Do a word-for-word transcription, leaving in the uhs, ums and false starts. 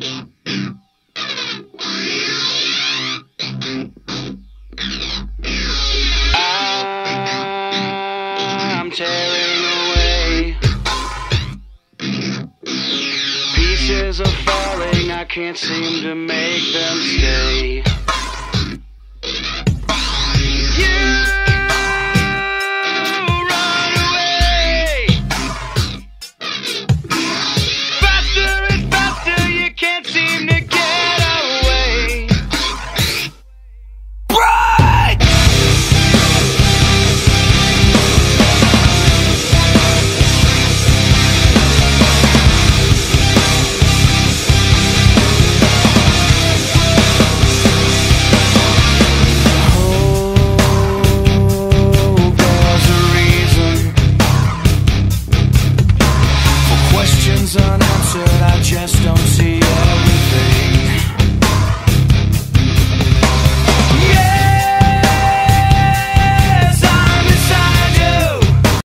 I'm tearing away. Pieces are falling, I can't seem to make them stay. Unanswered, I just don't